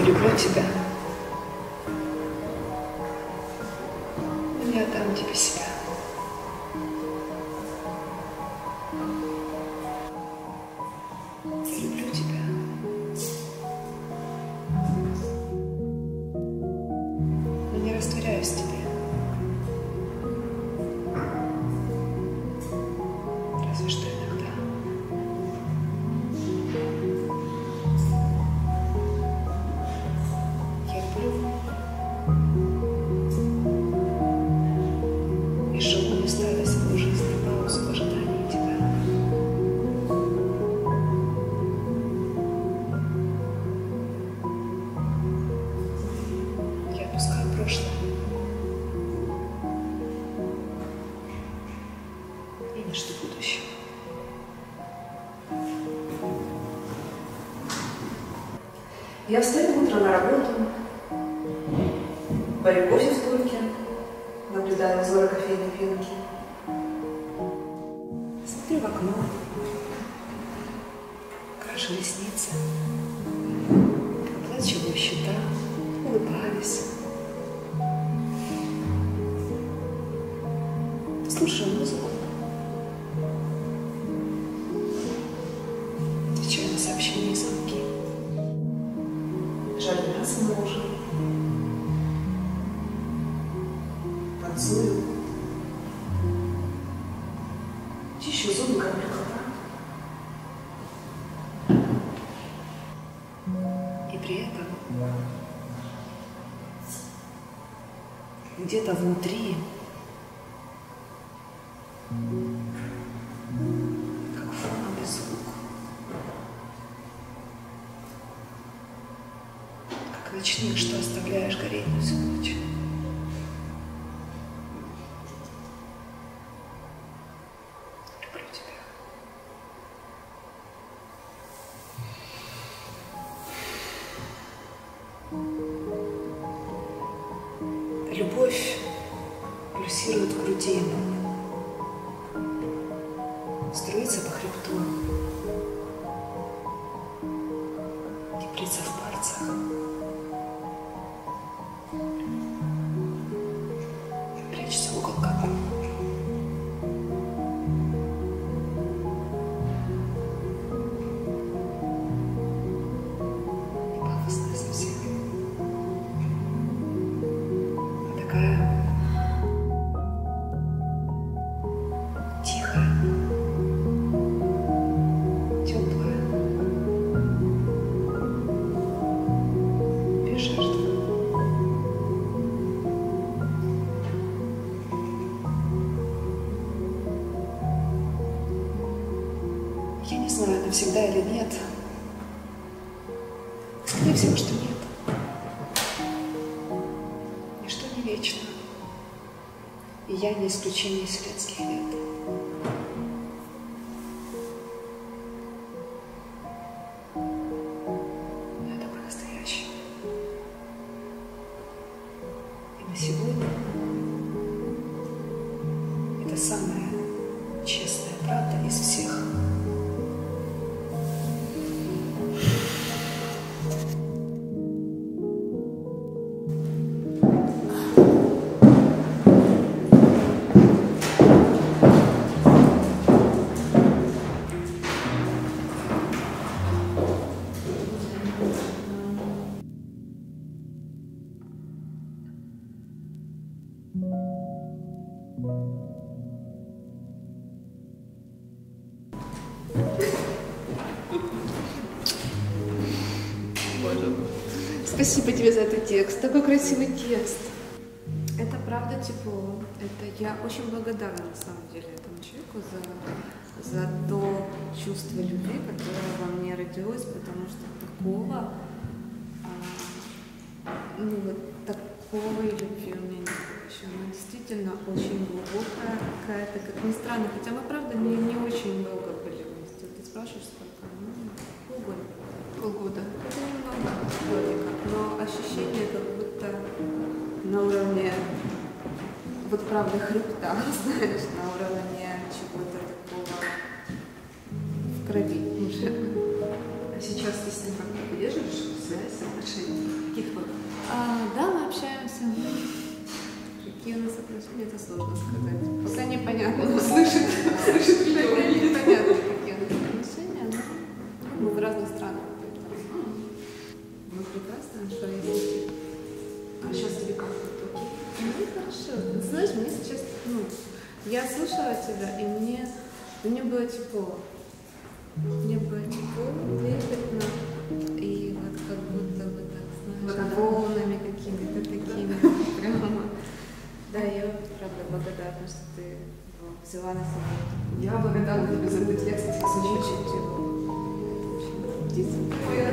люблю тебя. Но не отдам тебе себя. Я люблю тебя. Но не растворяюсь в тебе. Разве что иногда. Я люблю и живу, не ставя свою жизнь на паузу в ожидании тебя. Я отпускаю прошлое и не жду будущего. Я встаю утром на работу, варю кофе в турке, наблюдаю узоры кофейной пенки, смотрю в окно, крашу ресницы, оплачиваю счета, улыбаюсь, слушаю музыку, отвечаю на сообщения и звонки. Жарю мясо на ужин, танцую, чищу зубы, кормлю кота. И при этом где-то внутри, как фоновый звук, как ночник, что оставляешь гореть на всю ночь. Люблю тебя. Любовь пульсирует в груди, струится по хребту, теплится в пальцах, прячется в уголках. Не пафосная совсем, а такая тихая, теплая, без жертв. Я не знаю, навсегда или нет. Скорее всего, что нет. Ничто не вечно. И я не исключение из вселенских лет. Но это по-настоящему. И на сегодня это самая честная правда из всех. Боже. Спасибо тебе за этот текст. Такой красивый текст. Это правда тепло. Это я очень благодарна на самом деле этому человеку за то чувство любви, которое во мне родилось, потому что такого, такого и любви у меня не было еще. Она действительно очень глубокая какая-то, как ни странно. Хотя мы, правда, не очень долго были вместе. Ты спрашиваешь, сколько? Полгода. Полгода. Это немного годика, но ощущение как будто на уровне, вот правда, хребта, знаешь, на уровне чего-то такого в крови уже. А сейчас ты с ним как-то поддерживаешь связь, отношения? Каких форм? Да, мы общаемся. Какие у нас отношения, это сложно сказать. Пока непонятно. Слышит видео, Пока видит. непонятно, какие у нас отношения, но мы в разных странах. Поэтому мы прекрасно, что есть. А сейчас тебе как? Ну, хорошо. Ты знаешь, мне сейчас, я слушала тебя, и мне было тепло. Мне было тепло, трепетно, и вот как будто бы так, знаешь, волнами какими-то такими, прямо. Да, я правда благодарна, что ты его взяла на себя. Я благодарна тебе за этот текст. Очень тепло. Очень. Птица моя